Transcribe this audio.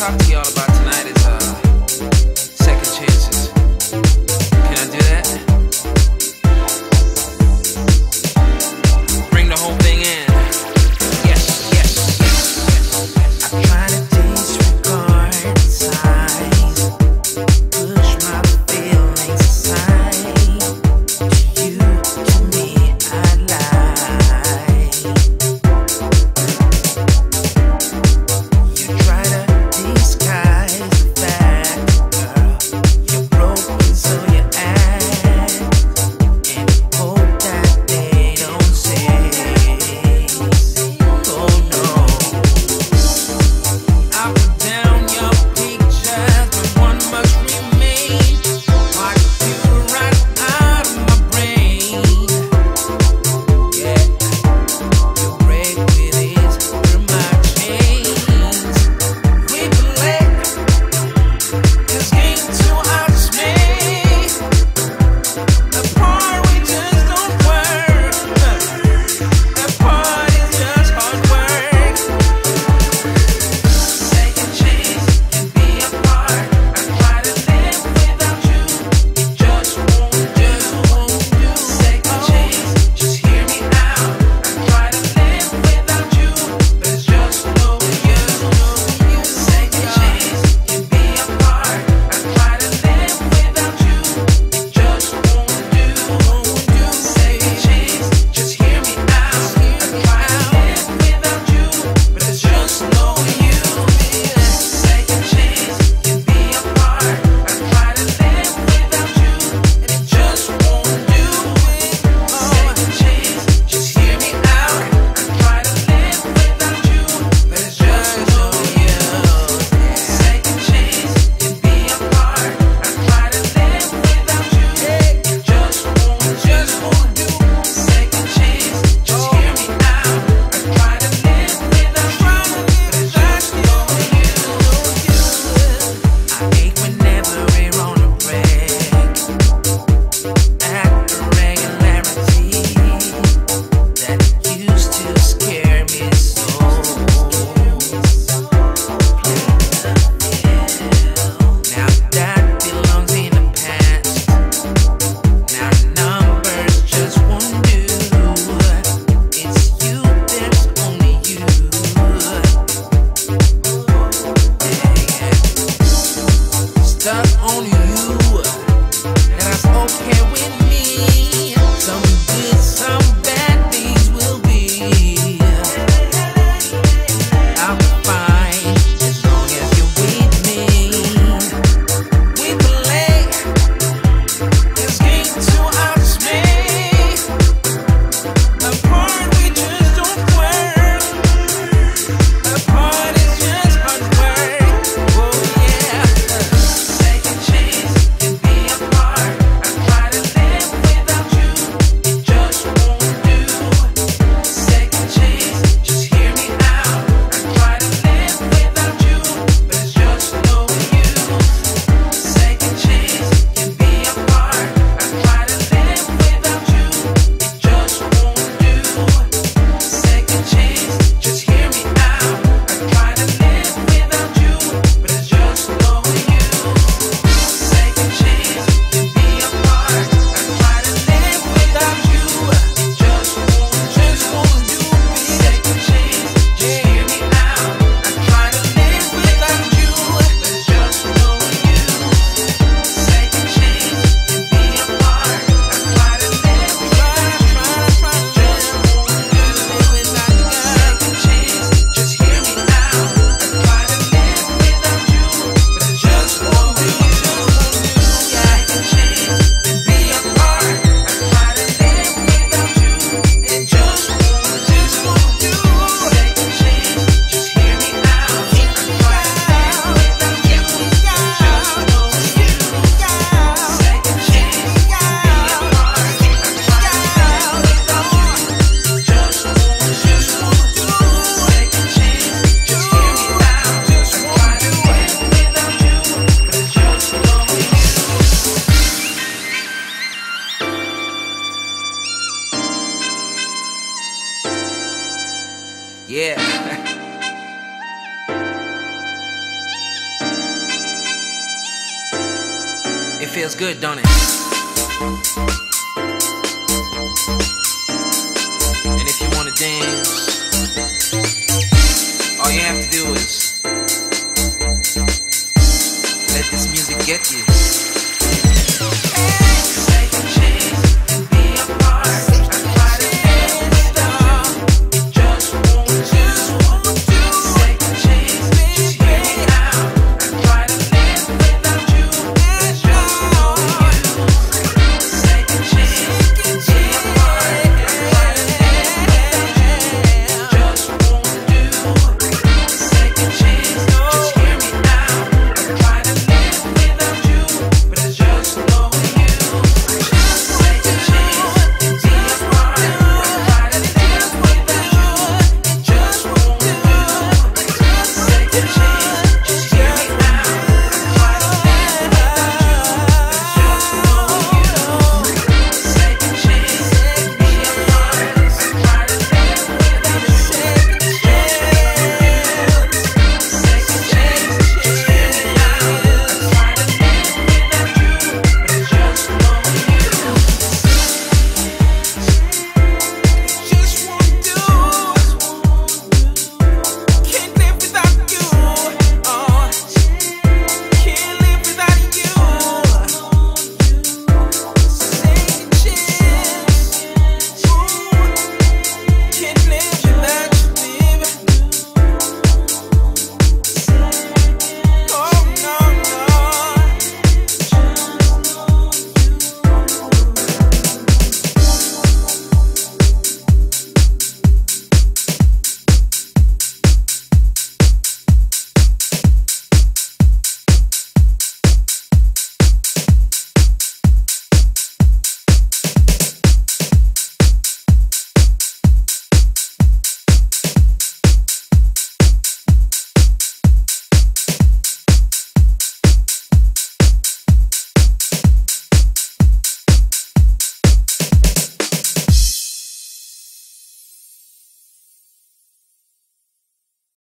talk to y'all about tonight is second chances. Can I do that? Bring the whole thing in. Yes, yes, yes. I try to disregard the signs, push my feelings aside. To you, to me, I lie. You try to disguise the fact, girl. You're broken, so you act, and hope that they don't say. Oh no, I put down your pictures, but one must remain. Like you right out of my brain. Yeah, you break with this through my chains. We play this game to outsmay. The part we just don't work. The part is just hard work. Second chance can be a part. I try to live without you. It just won't do. Second chance, just hear me out. I try to live without you, but it's just no use. Second chance can be a part. I try to live without you. It just won't do. Second chance, just hear me out. I try to live without you, but it's just no use. Second chance can be a part. I try to live without you, and it just won't do. Second chance, just hear me out. I try to live without you, but it's just no use. Second chance can be a part. I try to live without you, it just won't do. Second chance, just hear me out. I try to live without you, but it's just no use. I hate whenever we're on a break. Act irregularity that used to scare me so. Now that belongs in the past. Now numbers just won't do. It's you, there's only you. Stuck on you. That's okay with me. Some good, some bad things will be. I'm fine as long as you're with me. We play this game to outsmay. The part we just don't work. The part is just hard work. Oh yeah. Second chance can be a part. I try to live without you. It just won't do. Second chance, just hear me out. I try to live without you, but it's just no use. Second chance can be a part. I try to live without you. It just won't do. Second chance, just hear me out. I try to live without you, but it's just no use. Second chance can be a part. I try to live without you. It just won't do. Second chance, just hear me out. I try to live without you, but it's just no use. Second chance can be a part. I try to live without you. Just won't do. Second chance, just hear me out. I try to live without you, but it just won't do. Second chance can be a part. I try to live without you, it just won't do. Second chance, just hear me out. I try to live without you, just won't do. Second chance can be a part. I try to live without you, just won't do. Second chance, just hear me out. I try to live without you, but it's just no use. Yeah. feels good, don't it? And if you wanna dance,